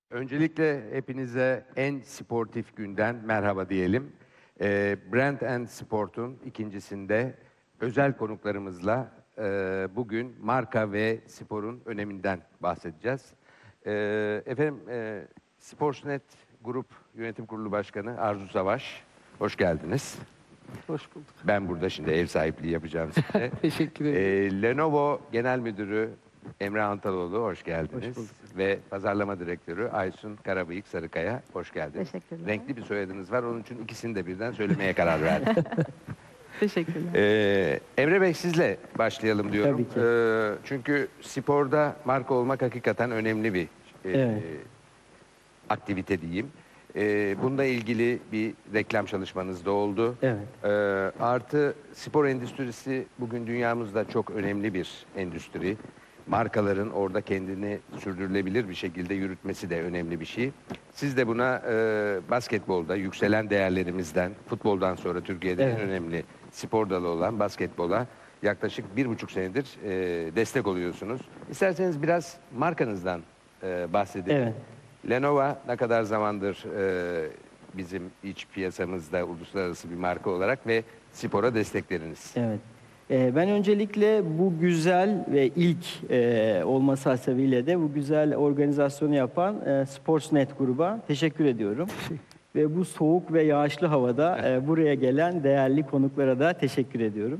Öncelikle hepinize en sportif günden merhaba diyelim. Brand and Sport'un ikincisinde özel konuklarımızla bugün marka ve sporun öneminden bahsedeceğiz. Efendim, Sportsnet Grup Yönetim Kurulu Başkanı Arzu Savaş, hoş geldiniz. Hoş bulduk. Ben burada şimdi ev sahipliği yapacağım size. Teşekkür ederim. Lenovo Genel Müdürü Emre Antaloğlu, hoş geldiniz. Hoş bulduk. Ve Pazarlama Direktörü Aysun Karabıyık Sarıkaya, hoş geldiniz. Teşekkürler. Renkli bir soyadınız var, onun için ikisini de birden söylemeye karar verdim. Teşekkürler. Emre Bey, sizle başlayalım diyorum. Tabii ki. Çünkü sporda marka olmak hakikaten önemli bir Evet. aktivite diyeyim. Bununla ilgili bir reklam çalışmanız da oldu. Evet. Artı spor endüstrisi bugün dünyamızda çok önemli bir endüstri. Markaların orada kendini sürdürülebilir bir şekilde yürütmesi de önemli bir şey. Siz de buna basketbolda yükselen değerlerimizden, futboldan sonra Türkiye'de Evet. en önemli spor dalı olan basketbola yaklaşık 1,5 senedir destek oluyorsunuz. İsterseniz biraz markanızdan bahsedelim. Evet. Lenovo ne kadar zamandır bizim iç piyasamızda uluslararası bir marka olarak ve spora destekleriniz? Evet. Ben öncelikle bu güzel ve ilk olması hasebiyle de bu güzel organizasyonu yapan Sportsnet gruba teşekkür ediyorum. Ve bu soğuk ve yağışlı havada buraya gelen değerli konuklara da teşekkür ediyorum.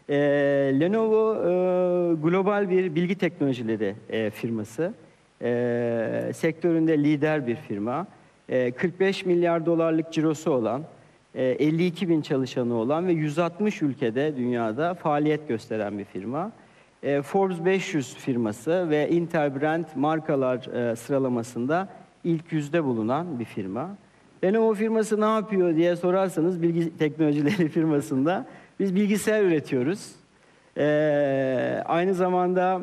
Lenovo global bir bilgi teknolojileri firması. Sektöründe lider bir firma. 45 milyar dolarlık cirosu olan, 52 bin çalışanı olan ve 160 ülkede dünyada faaliyet gösteren bir firma. Forbes 500 firması ve Interbrand markalar sıralamasında ilk yüzde bulunan bir firma. Lenovo firması ne yapıyor diye sorarsanız bilgi teknolojileri firmasında biz bilgisayar üretiyoruz. Aynı zamanda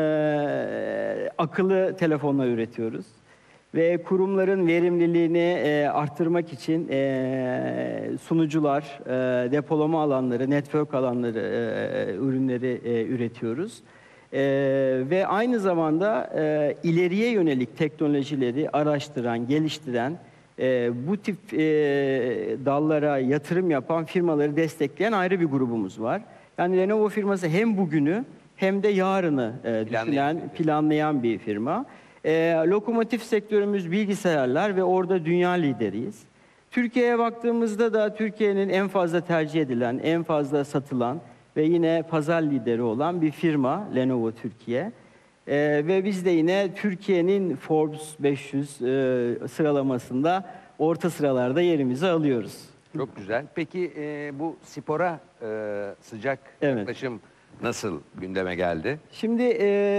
akıllı telefonlar üretiyoruz. Ve kurumların verimliliğini arttırmak için sunucular, depolama alanları, network alanları, ürünleri üretiyoruz. Ve aynı zamanda ileriye yönelik teknolojileri araştıran, geliştiren, bu tip dallara yatırım yapan firmaları destekleyen ayrı bir grubumuz var. Yani Lenovo firması hem bugünü hem de yarını planlayan bir firma. Lokomotif sektörümüz bilgisayarlar ve orada dünya lideriyiz. Türkiye'ye baktığımızda da Türkiye'nin en fazla tercih edilen, en fazla satılan ve yine pazar lideri olan bir firma Lenovo Türkiye. Ve biz de yine Türkiye'nin Forbes 500 sıralamasında orta sıralarda yerimizi alıyoruz. Çok güzel. Peki bu spora sıcak Evet. yaklaşım nasıl gündeme geldi? Şimdi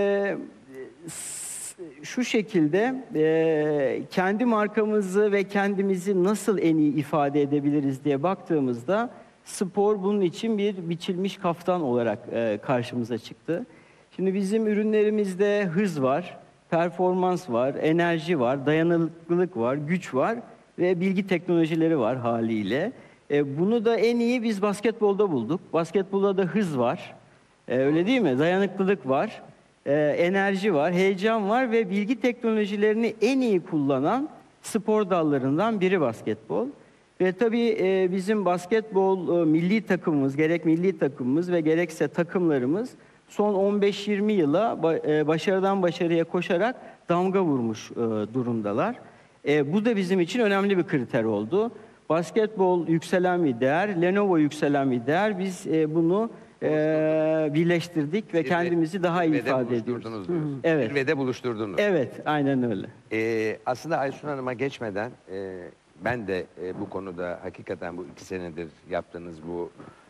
şu şekilde kendi markamızı ve kendimizi nasıl en iyi ifade edebiliriz diye baktığımızda spor bunun için bir biçilmiş kaftan olarak karşımıza çıktı. Şimdi bizim ürünlerimizde hız var, performans var, enerji var, dayanıklılık var, güç var ve bilgi teknolojileri var haliyle. Bunu da en iyi biz basketbolda bulduk. Basketbolda da hız var, öyle değil mi? Dayanıklılık var. Enerji var, heyecan var ve bilgi teknolojilerini en iyi kullanan spor dallarından biri basketbol. Ve tabii bizim basketbol milli takımımız, gerek milli takımımız ve gerekse takımlarımız son 15-20 yıla başarıdan başarıya koşarak damga vurmuş durumdalar. Bu da bizim için önemli bir kriter oldu. Basketbol yükselen bir değer, Lenovo yükselen bir değer. Biz bunu birleştirdik ve kendimizi daha iyi ifade ediyoruz. Evet. Zirvede buluşturdunuz. Evet, aynen öyle. Aslında Aysun Hanım'a geçmeden ben de bu konuda hakikaten bu 2 senedir yaptığınız bu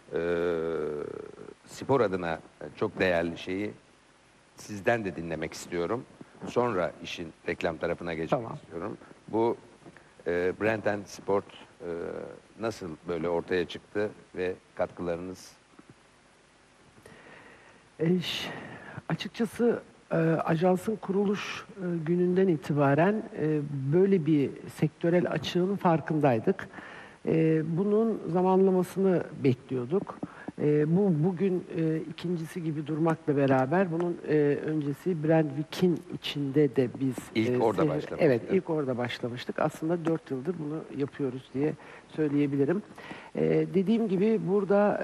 spor adına çok değerli şeyi sizden de dinlemek istiyorum. Sonra işin reklam tarafına geçmek istiyorum. Bu Brand and Sport nasıl böyle ortaya çıktı ve katkılarınız? Açıkçası ajansın kuruluş gününden itibaren böyle bir sektörel açığın farkındaydık. Bunun zamanlamasını bekliyorduk. Bugün ikincisi gibi durmakla beraber bunun öncesi Brandvik'in içinde de biz İlk orada başlamıştık. Evet, ilk orada başlamıştık. Aslında 4 yıldır bunu yapıyoruz diye söyleyebilirim. Dediğim gibi burada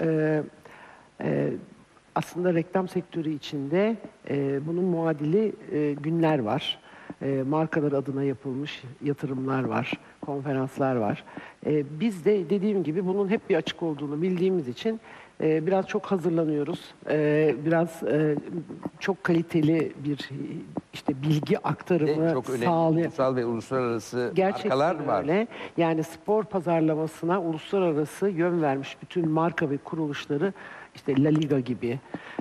aslında reklam sektörü içinde bunun muadili günler var. Markalar adına yapılmış yatırımlar var, konferanslar var. Biz de dediğim gibi bunun hep bir açık olduğunu bildiğimiz için biraz çok hazırlanıyoruz. Biraz çok kaliteli bir işte bilgi aktarımı Çok önemli sağlayan. ulusal ve uluslararası Gerçekten markalar var. öyle. Yani spor pazarlamasına uluslararası yön vermiş bütün marka ve kuruluşları, işte La Liga gibi,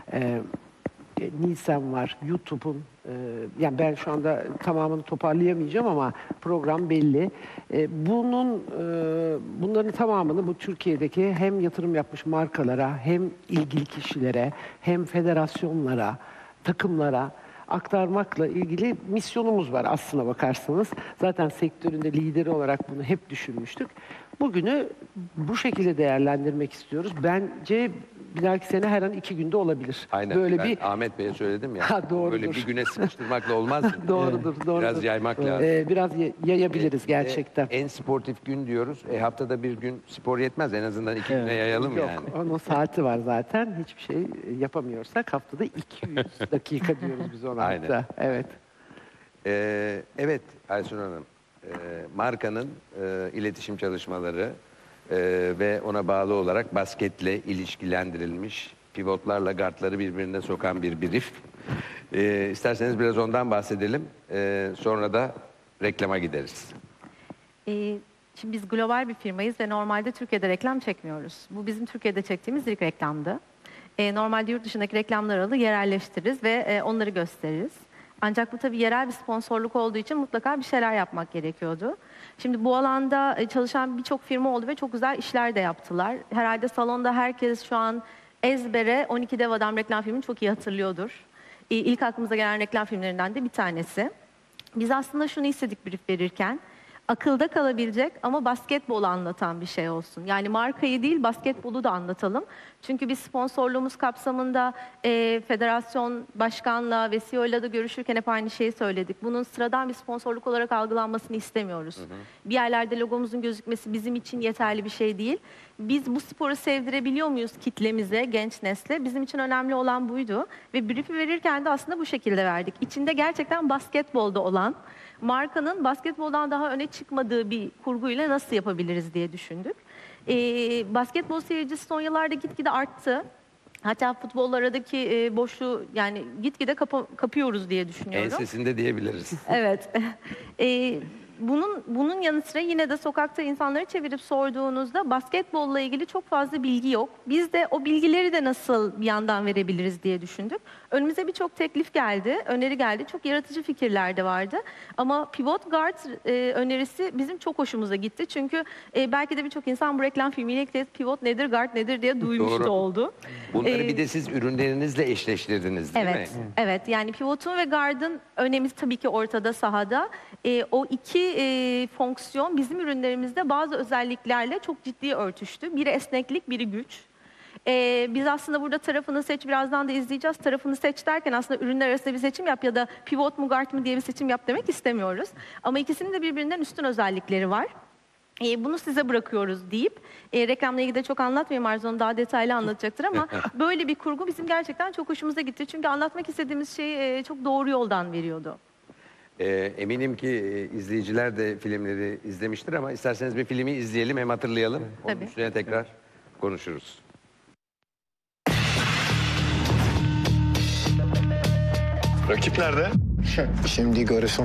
Nielsen var, YouTube'un, yani ben şu anda tamamını toparlayamayacağım ama program belli. Bunların tamamını bu Türkiye'deki hem yatırım yapmış markalara, hem ilgili kişilere, hem federasyonlara, takımlara aktarmakla ilgili misyonumuz var aslına bakarsanız. Zaten sektöründe lideri olarak bunu hep düşünmüştük. Bugünü bu şekilde değerlendirmek istiyoruz. Bence bir dahaki sene her an 2 günde olabilir. Aynen. Böyle Ben bir Ahmet Bey'e söyledim ya. Ha, doğrudur. Böyle bir güne sıkıştırmakla olmaz. doğrudur. Biraz yaymak lazım. Biraz yayabiliriz gerçekten. En sportif gün diyoruz. Haftada bir gün spor yetmez. En azından 2 güne yayalım Yok, yani. onun saati var zaten. Hiçbir şey yapamıyorsak haftada 200 dakika diyoruz biz ona. Aynen. hatta. Evet. Evet Aysun Hanım. Markanın iletişim çalışmaları ve ona bağlı olarak basketle ilişkilendirilmiş pivotlarla guardları birbirine sokan bir brief. İsterseniz biraz ondan bahsedelim. Sonra da reklama gideriz. Şimdi biz global bir firmayız ve normalde Türkiye'de reklam çekmiyoruz. Bu bizim Türkiye'de çektiğimiz ilk reklamdı. Normalde yurt dışındaki reklamları alır, yerelleştiririz ve onları gösteririz. Ancak bu tabii yerel bir sponsorluk olduğu için mutlaka bir şeyler yapmak gerekiyordu. Şimdi bu alanda çalışan birçok firma oldu ve çok güzel işler de yaptılar. Herhalde salonda herkes şu an ezbere 12 Dev Adam reklam filmini çok iyi hatırlıyordur. İlk aklımıza gelen reklam filmlerinden de bir tanesi. Biz aslında şunu istedik brief verirken, akılda kalabilecek ama basketbolu anlatan bir şey olsun. Yani markayı değil, basketbolu da anlatalım. Çünkü biz sponsorluğumuz kapsamında federasyon başkanla ve CEO'yla da görüşürken hep aynı şeyi söyledik. Bunun sıradan bir sponsorluk olarak algılanmasını istemiyoruz. Bir yerlerde logomuzun gözükmesi bizim için yeterli bir şey değil. Biz bu sporu sevdirebiliyor muyuz kitlemize, genç nesle? Bizim için önemli olan buydu. Ve brief'i verirken de aslında bu şekilde verdik. İçinde gerçekten basketbolda olan, markanın basketboldan daha öne çıkmadığı bir kurguyla nasıl yapabiliriz diye düşündük. Basketbol seyircisi son yıllarda gitgide arttı. Hatta futbolla aradaki boşluğu yani gitgide kapıyoruz diye düşünüyorum. Ensesinde diyebiliriz. Evet. Bunun yanı sıra yine de sokakta insanları çevirip sorduğunuzda basketbolla ilgili çok fazla bilgi yok. Biz de o bilgileri de nasıl bir yandan verebiliriz diye düşündük. Önümüze birçok teklif geldi, öneri geldi. Çok yaratıcı fikirler de vardı. Ama pivot guard önerisi bizim çok hoşumuza gitti. Çünkü belki de birçok insan bu reklam filmiyle ilk kez pivot nedir, guard nedir diye duymuş Doğru. da oldu. Bunları bir de siz ürünlerinizle eşleştirdiniz değil mi? Evet, evet. Yani pivotun ve guard'ın önemi tabii ki ortada sahada. O iki fonksiyon bizim ürünlerimizde bazı özelliklerle çok ciddi örtüştü. Biri esneklik, biri güç. Biz aslında burada tarafını seç, birazdan da izleyeceğiz. Tarafını seç derken aslında ürünler arasında bir seçim yap ya da pivot mu guard mı diye bir seçim yap demek istemiyoruz. Ama ikisinin de birbirinden üstün özellikleri var. Bunu size bırakıyoruz deyip, reklamla ilgili de çok anlatmayayım, Arzu daha detaylı anlatacaktır ama böyle bir kurgu bizim gerçekten çok hoşumuza gitti. Çünkü anlatmak istediğimiz şeyi çok doğru yoldan veriyordu. Eminim ki izleyiciler de filmleri izlemiştir ama isterseniz bir filmi izleyelim hem hatırlayalım. Onun Tabii. üstüne tekrar konuşuruz. Rakip nerede? Şimdi görürsün.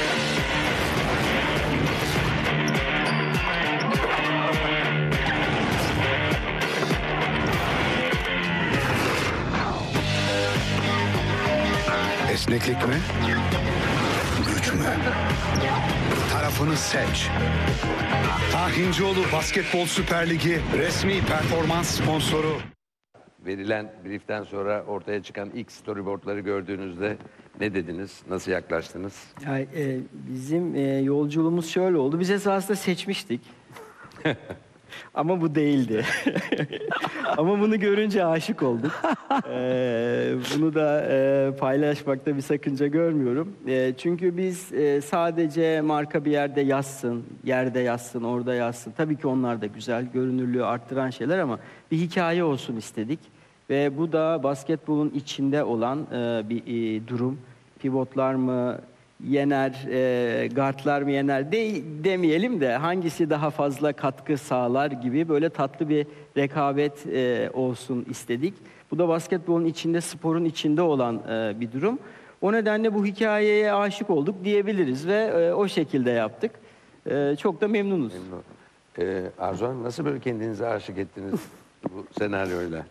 Esneklik mi? Güç mü? Tarafını seç. Tahincioğlu Basketbol Süper Ligi resmi performans sponsoru. Verilen brieften sonra ortaya çıkan ilk storyboardları gördüğünüzde ne dediniz? Nasıl yaklaştınız? Yani, bizim yolculuğumuz şöyle oldu. Biz esasında seçmiştik. Ama bu değildi. Ama bunu görünce aşık olduk. Bunu da paylaşmakta bir sakınca görmüyorum. Çünkü biz sadece marka bir yerde yazsın, yerde yazsın, orada yazsın. Tabii ki onlar da güzel, görünürlüğü arttıran şeyler ama bir hikaye olsun istedik. Ve bu da basketbolun içinde olan bir durum. Pivotlar mı yener, guardlar mı yener demeyelim de hangisi daha fazla katkı sağlar gibi böyle tatlı bir rekabet olsun istedik. Bu da basketbolun içinde, sporun içinde olan bir durum. O nedenle bu hikayeye aşık olduk diyebiliriz ve o şekilde yaptık. Çok da memnunuz. Arzu Hanım, nasıl böyle kendinize aşık ettiniz bu senaryoyla?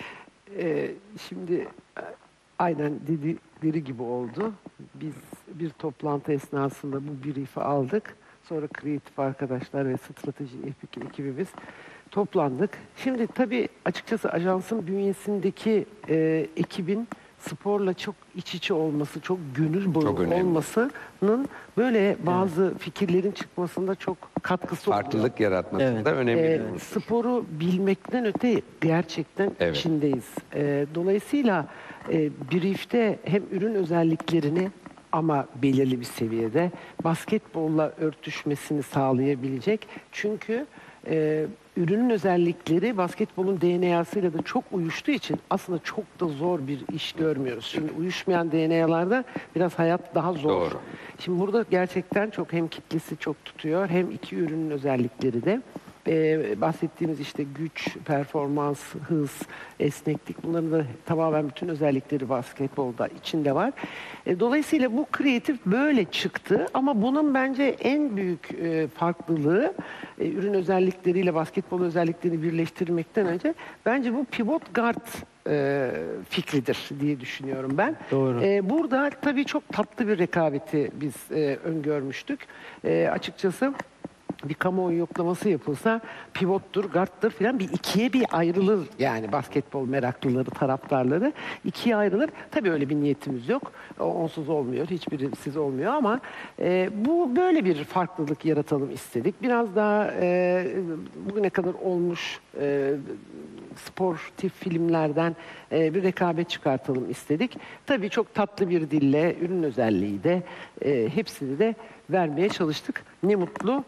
Şimdi aynen dedikleri gibi oldu. Biz bir toplantı esnasında bu brief'i aldık. Sonra kreatif arkadaşlar ve strateji ekibimiz toplandık. Şimdi tabii açıkçası ajansın bünyesindeki ekibin sporla çok iç içe olması, çok gönül bağı olmasının böyle bazı fikirlerin çıkmasında çok katkısı oluyor. Farklılık yaratmasında önemli bir unsur. Sporu bilmekten öte gerçekten içindeyiz. Dolayısıyla brief'te hem ürün özelliklerini ama belirli bir seviyede basketbolla örtüşmesini sağlayabilecek. Çünkü ürünün özellikleri basketbolun DNA'sıyla da çok uyuştuğu için aslında çok da zor bir iş görmüyoruz. Şimdi uyuşmayan DNA'larda biraz hayat daha zor. Doğru. Şimdi burada gerçekten çok hem kitlesi çok tutuyor hem iki ürünün özellikleri de. Bahsettiğimiz işte güç, performans, hız, esneklik bunların da tamamen bütün özellikleri basketbolda içinde var. Dolayısıyla bu kreatif böyle çıktı ama bunun bence en büyük farklılığı ürün özellikleriyle basketbol özelliklerini birleştirmekten önce bence bu pivot guard fikridir diye düşünüyorum ben. Doğru. Burada tabii çok tatlı bir rekabeti biz öngörmüştük. Açıkçası bir kamuoyu yoklaması yapılsa pivottur, guard'tır filan bir ikiye bir ayrılır yani basketbol meraklıları, taraftarları ikiye ayrılır. Tabii öyle bir niyetimiz yok. Onsuz olmuyor, hiçbirisiz olmuyor ama bu böyle bir farklılık yaratalım istedik. Biraz daha bugüne kadar olmuş sportif filmlerden bir rekabet çıkartalım istedik. Tabii çok tatlı bir dille, ürün özelliği de hepsini de vermeye çalıştık. Ne mutlu.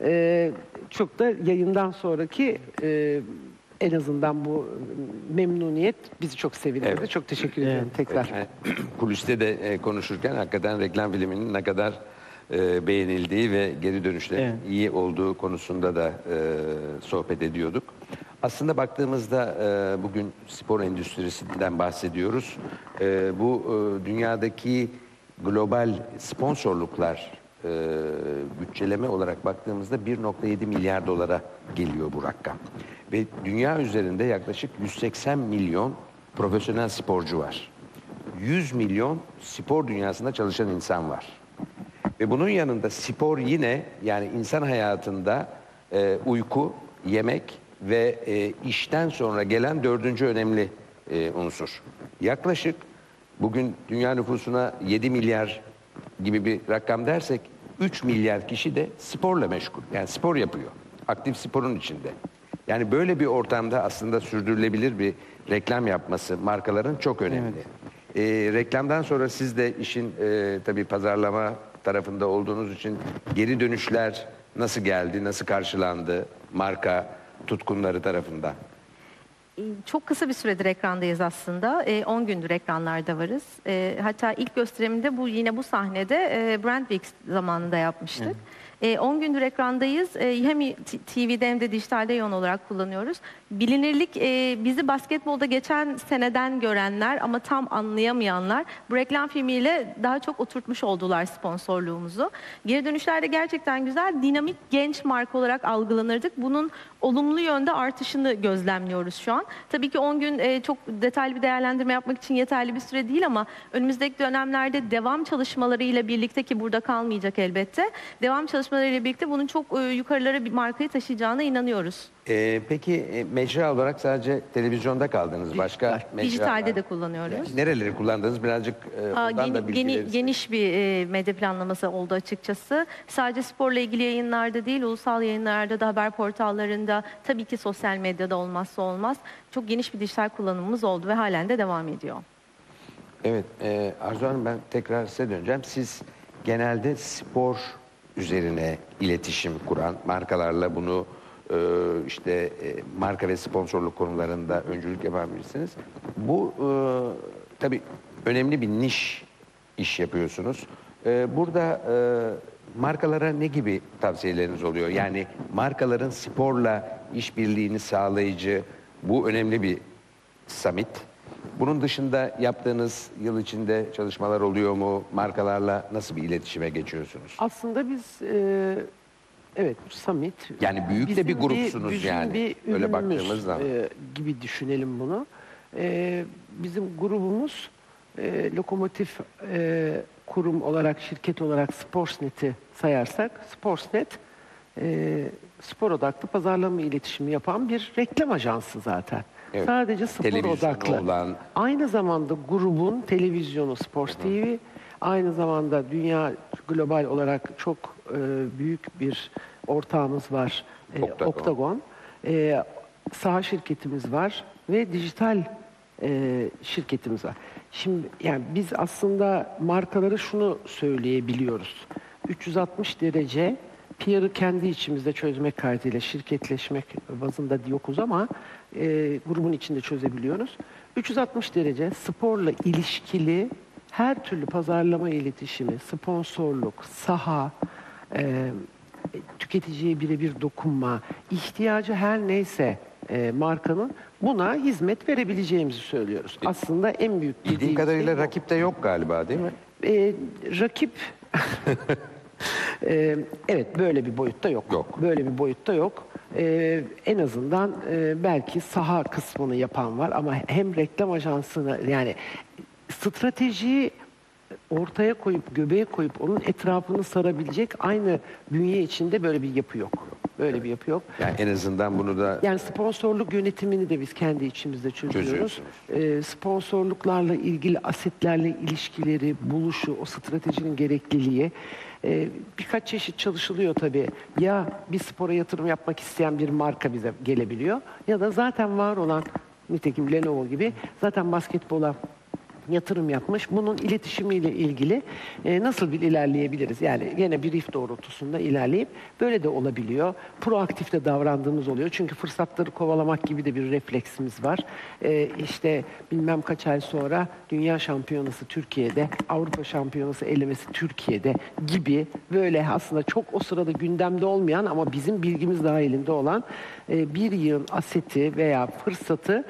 Çok da yayından sonraki en azından bu memnuniyet bizi çok sevindirdi. Evet. Çok teşekkür ederim tekrar. Kuliste de konuşurken hakikaten reklam filminin ne kadar beğenildiği ve geri dönüşlerin iyi olduğu konusunda da sohbet ediyorduk. Aslında baktığımızda bugün spor endüstrisinden bahsediyoruz. Bu dünyadaki global sponsorluklar bütçeleme olarak baktığımızda 1,7 milyar dolara geliyor bu rakam. Ve dünya üzerinde yaklaşık 180 milyon profesyonel sporcu var. 100 milyon spor dünyasında çalışan insan var. Ve bunun yanında spor yine yani insan hayatında uyku, yemek ve işten sonra gelen dördüncü önemli unsur. Yaklaşık bugün dünya nüfusuna 7 milyar gibi bir rakam dersek 3 milyar kişi de sporla meşgul. Yani spor yapıyor. Aktif sporun içinde. Yani böyle bir ortamda aslında sürdürülebilir bir reklam yapması markaların çok önemli. Reklamdan sonra siz de işin tabii pazarlama tarafında olduğunuz için geri dönüşler nasıl geldi, nasıl karşılandı marka tutkunları tarafından? Çok kısa bir süredir ekrandayız aslında. 10 gündür ekranlarda varız. Hatta ilk gösterimde yine bu sahnede Brand Week zamanında yapmıştık. 10 gündür ekrandayız. Hem TV'de hem de dijitalde yoğun olarak kullanıyoruz. Bilinirlik bizi basketbolda geçen seneden görenler ama tam anlayamayanlar bu reklam filmiyle daha çok oturtmuş oldular sponsorluğumuzu. Geri dönüşlerde gerçekten güzel, dinamik genç marka olarak algılanırdık. Bunun olumlu yönde artışını gözlemliyoruz şu an. Tabii ki 10 gün çok detaylı bir değerlendirme yapmak için yeterli bir süre değil ama önümüzdeki dönemlerde devam çalışmalarıyla birlikte ki burada kalmayacak elbette. Devam çalışmalarıyla çalışmalarıyla birlikte bunun çok yukarılara bir markayı taşıyacağına inanıyoruz. Peki mecra olarak sadece televizyonda kaldınız. Başka Dijitalde mecralar- de kullanıyoruz. Nereleri kullandınız? Birazcık ondan da bilgileri. Geniş bir medya planlaması oldu açıkçası. Sadece sporla ilgili yayınlarda değil, ulusal yayınlarda da, haber portallarında, tabii ki sosyal medyada olmazsa olmaz. Çok geniş bir dijital kullanımımız oldu ve halen de devam ediyor. Evet, Arzu Hanım, ben tekrar size döneceğim. Siz genelde spor üzerine iletişim kuran, markalarla bunu marka ve sponsorluk konularında öncülük yapan birisiniz. Bu tabii önemli bir niş iş yapıyorsunuz. Burada markalara ne gibi tavsiyeleriniz oluyor? Yani markaların sporla işbirliğini sağlayıcı, bu önemli bir summit. Bunun dışında yaptığınız yıl içinde çalışmalar oluyor mu? Markalarla nasıl bir iletişime geçiyorsunuz? Aslında biz evet, bu summit. Yani büyük de bir bizim grupsunuz bizim yani, bir öyle ürünümüz, baktığımız zaman. Gibi düşünelim bunu. Bizim grubumuz lokomotif kurum olarak, şirket olarak Sportsnet'i sayarsak, Sportsnet spor odaklı pazarlama iletişimi yapan bir reklam ajansı zaten. Evet. Sadece spor Televizyonu odaklı. olan- Aynı zamanda grubun televizyonu Sports TV, aynı zamanda dünya global olarak çok büyük bir ortağımız var. Octagon. Octagon. Saha şirketimiz var ve dijital şirketimiz var. Şimdi yani biz aslında markaları şunu söyleyebiliyoruz. 360 derece PR'ı kendi içimizde çözmek kaydıyla şirketleşmek bazında yokuz ama grubun içinde çözebiliyoruz. 360 derece sporla ilişkili her türlü pazarlama iletişimi, sponsorluk, saha, tüketiciye birebir dokunma, ihtiyacı her neyse markanın buna hizmet verebileceğimizi söylüyoruz. Aslında en büyük Bildiğim dediğim kadarıyla şey bu. rakip de yok galiba, değil mi? Rakip evet, böyle bir boyutta yok. Yok. Böyle bir boyutta yok. En azından belki saha kısmını yapan var ama hem reklam ajansını, yani stratejiyi ortaya koyup göbeğe koyup onun etrafını sarabilecek aynı bünye içinde böyle bir yapı yok. Böyle bir yapı yok. Yani en azından bunu da Yani sponsorluk yönetimini de biz kendi içimizde çözüyoruz. Çözüyorsunuz. Sponsorluklarla ilgili asetlerle ilişkileri, buluşu, o stratejinin gerekliliği birkaç çeşit çalışılıyor tabii. Ya bir spora yatırım yapmak isteyen bir marka bize gelebiliyor ya da zaten var olan, nitekim Lenovo gibi, zaten basketbola yatırım yapmış. Bunun iletişimiyle ilgili nasıl bir ilerleyebiliriz? Yani yine brief doğrultusunda ilerleyip böyle de olabiliyor. Proaktif de davrandığımız oluyor. Çünkü fırsatları kovalamak gibi de bir refleksimiz var. İşte bilmem kaç ay sonra Dünya Şampiyonası Türkiye'de, Avrupa Şampiyonası elemesi Türkiye'de gibi böyle aslında çok o sırada gündemde olmayan ama bizim bilgimiz dahilinde olan bir yığın aseti veya fırsatı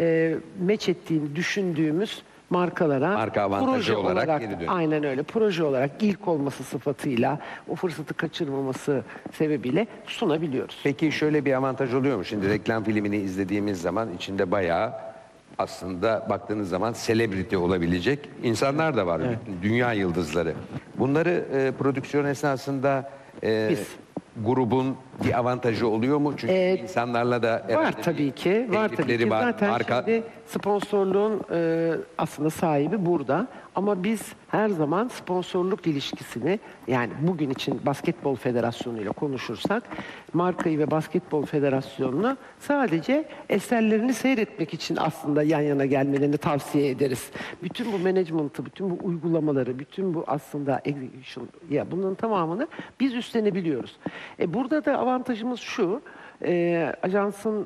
meç ettiğini düşündüğümüz markalara Marka avantajı proje olarak geri dönüyor. aynen öyle, proje olarak ilk olması sıfatıyla o fırsatı kaçırmaması sebebiyle sunabiliyoruz. Peki şöyle bir avantaj oluyor mu? Şimdi reklam filmini izlediğimiz zaman içinde bayağı, aslında baktığınız zaman celebrity olabilecek insanlar da var. Dünya yıldızları. Bunları prodüksiyon esnasında Biz. grubun bir avantajı oluyor mu? Çünkü insanlarla da Var herhalde tabii bir ki. Var tabii teklifleri ki. var. Zaten Marka şimdi sponsorluğun aslında sahibi burada. Ama biz her zaman sponsorluk ilişkisini, yani bugün için Basketbol Federasyonu ile konuşursak, markayı ve Basketbol Federasyonu'nu sadece eserlerini seyretmek için aslında yan yana gelmelerini tavsiye ederiz. Bütün bu management'ı, bütün bu uygulamaları, bütün bu aslında execution, ya bunların tamamını biz üstlenebiliyoruz. Burada da avantajımız şu, ajansın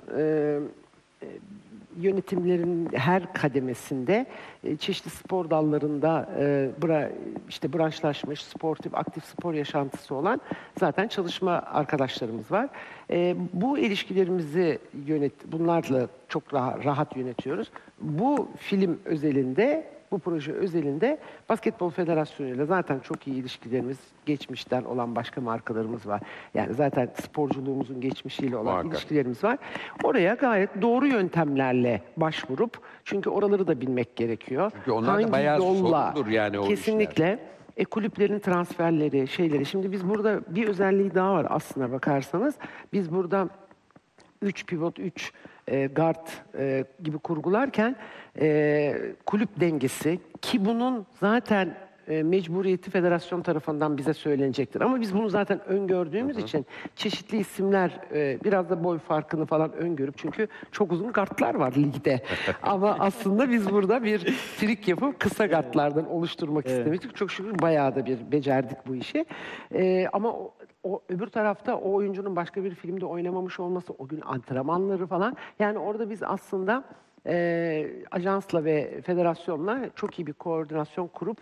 yönetimlerin her kademesinde çeşitli spor dallarında işte branşlaşmış, sportif, aktif spor yaşantısı olan zaten çalışma arkadaşlarımız var. Bu ilişkilerimizi bunlarla çok rahat yönetiyoruz. Bu film özelinde, bu proje özelinde Basketbol Federasyonu ile zaten çok iyi ilişkilerimiz, geçmişten olan başka markalarımız var. Yani zaten sporculuğumuzun geçmişiyle olan Muhakkak. ilişkilerimiz var. Oraya gayet doğru yöntemlerle başvurup, çünkü oraları da bilmek gerekiyor. Çünkü onlar da bayağı sorundur yani o kesinlikle. Kulüplerin transferleri, şeyleri. Şimdi biz burada bir özelliği daha var aslına bakarsanız. Biz burada 3 pivot, 3 guard gibi kurgularken kulüp dengesi ki bunun zaten mecburiyeti federasyon tarafından bize söylenecektir. Ama biz bunu zaten öngördüğümüz için çeşitli isimler biraz da boy farkını falan öngörüp çünkü çok uzun guardlar var ligde. Ama aslında biz burada bir trik yapıp kısa guardlardan oluşturmak istemiştik. Çok şükür bayağı da bir becerdik bu işi. Ama o öbür tarafta o oyuncunun başka bir filmde oynamamış olması, o gün antrenmanları falan. Yani orada biz aslında ajansla ve federasyonla çok iyi bir koordinasyon kurup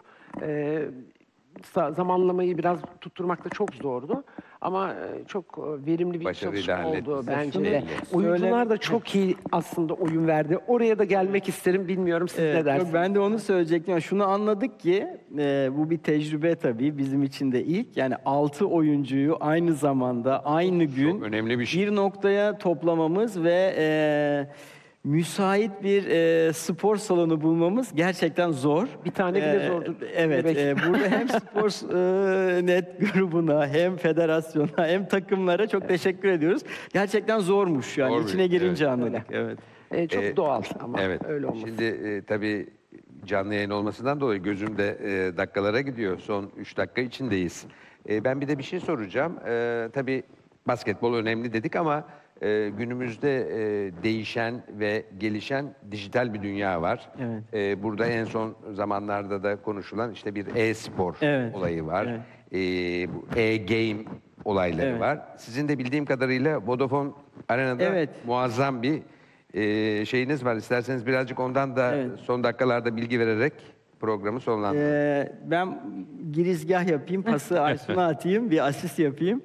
zamanlamayı biraz tutturmakta çok zordu. Ama çok verimli bir Başarıyla çalışma oldu hallettiniz. bence de. Oyuncular da çok iyi aslında oyun verdi. Oraya da gelmek isterim. Bilmiyorum siz ne dersiniz? Yok, ben de onu söyleyecektim. Yani şunu anladık ki bu bir tecrübe tabii bizim için de ilk. Yani 6 oyuncuyu aynı zamanda aynı gün önemli bir şey. bir noktaya toplamamız ve müsait bir spor salonu bulmamız gerçekten zor. Bir tane bile zordur. Evet, Bebek. burada hem spor net grubuna hem federasyona hem takımlara çok teşekkür ediyoruz. Gerçekten zormuş yani Zor bir- içine girince evet. anladık. Evet. Çok doğal ama Evet. öyle olması. Şimdi tabii canlı yayın olmasından dolayı gözüm de dakikalara gidiyor. Son 3 dakika içindeyiz. Ben bir de bir şey soracağım. Tabii basketbol önemli dedik ama günümüzde değişen ve gelişen dijital bir dünya var. Evet. Burada en son zamanlarda da konuşulan işte bir e-spor Evet. olayı var. Evet. Bu e-game olayları Evet. var. Sizin de bildiğim kadarıyla Vodafone Arena'da Evet. muazzam bir şeyiniz var. İsterseniz birazcık ondan da Evet. son dakikalarda bilgi vererek programı sonlandıralım. Ben girizgah yapayım, pası Aysun'a atayım, bir asist yapayım.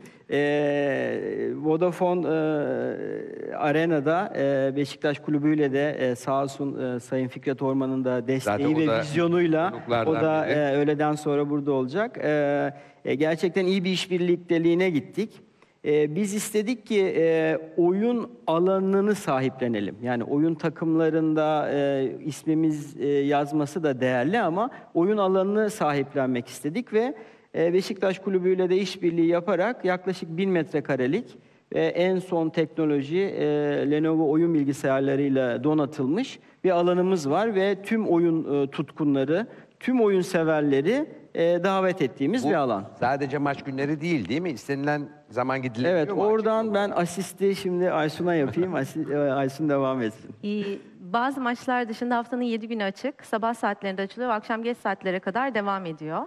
Vodafone Arena'da Beşiktaş Kulübü'yle de sağ olsun Sayın Fikret Orman'ın da desteği Zaten o ve da vizyonuyla konuklardan o da biri. öğleden sonra burada olacak. Gerçekten iyi bir işbirlikteliğine gittik. Biz istedik ki oyun alanını sahiplenelim. Yani oyun takımlarında ismimiz yazması da değerli ama oyun alanını sahiplenmek istedik ve Beşiktaş Kulübü'yle de işbirliği yaparak yaklaşık 1000 metrekarelik en son teknoloji Lenovo oyun bilgisayarlarıyla donatılmış bir alanımız var ve tüm oyun tutkunları, tüm oyun severleri davet ettiğimiz Bu bir alan. sadece maç günleri değil mi? İstenilen zaman gidilebiliyor Evet, mu? oradan ben asisti şimdi Aysun'a yapayım. Aysun devam etsin. Bazı maçlar dışında haftanın 7 günü açık. Sabah saatlerinde açılıyor ve akşam geç saatlere kadar devam ediyor.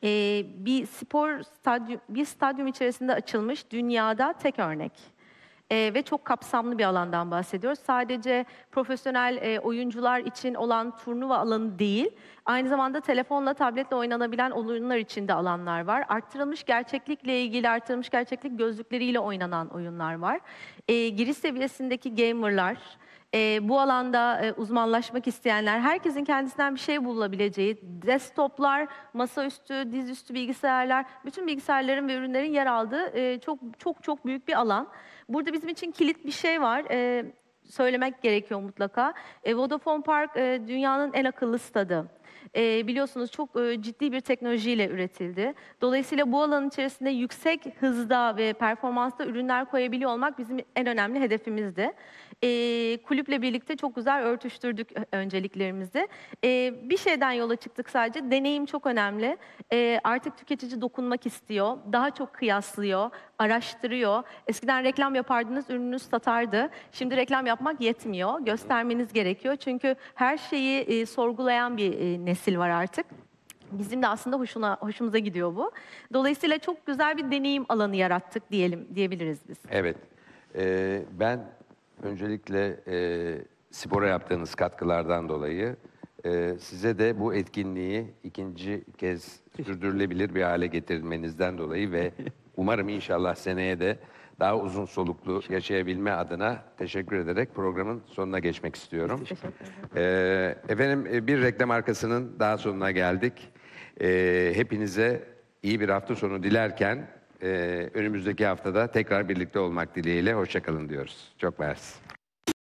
Bir stadyum içerisinde açılmış dünyada tek örnek. Ve çok kapsamlı bir alandan bahsediyoruz. Sadece profesyonel oyuncular için olan turnuva alanı değil, aynı zamanda telefonla, tabletle oynanabilen oyunlar için de alanlar var. Arttırılmış gerçeklikle ilgili, arttırılmış gerçeklik gözlükleriyle oynanan oyunlar var. Giriş seviyesindeki gamerlar, bu alanda uzmanlaşmak isteyenler, herkesin kendisinden bir şey bulabileceği, desktoplar, masaüstü, dizüstü bilgisayarlar, bütün bilgisayarların ve ürünlerin yer aldığı çok büyük bir alan. Burada bizim için kilit bir şey var. Söylemek gerekiyor mutlaka. Vodafone Park dünyanın en akıllı stadı. Biliyorsunuz çok ciddi bir teknolojiyle üretildi. Dolayısıyla bu alanın içerisinde yüksek hızda ve performansta ürünler koyabiliyor olmak bizim en önemli hedefimizdi. Kulüple birlikte çok güzel örtüştürdük önceliklerimizi. Bir şeyden yola çıktık sadece. Deneyim çok önemli. Artık tüketici dokunmak istiyor. Daha çok kıyaslıyor, araştırıyor. Eskiden reklam yapardınız, ürününüz satardı. Şimdi reklam yapmak yetmiyor. Göstermeniz gerekiyor. Çünkü her şeyi sorgulayan bir nesil var artık. Bizim de aslında hoşumuza gidiyor bu. Dolayısıyla çok güzel bir deneyim alanı yarattık diyebiliriz biz. Evet. Ben öncelikle spora yaptığınız katkılardan dolayı size de bu etkinliği ikinci kez sürdürülebilir bir hale getirmenizden dolayı ve umarım inşallah seneye de daha uzun soluklu yaşayabilme adına teşekkür ederek programın sonuna geçmek istiyorum. Teşekkür ederim. Efendim bir reklam arkasının daha sonuna geldik. Hepinize iyi bir hafta sonu dilerken önümüzdeki haftada tekrar birlikte olmak dileğiyle hoşça kalın diyoruz. Çok mersi.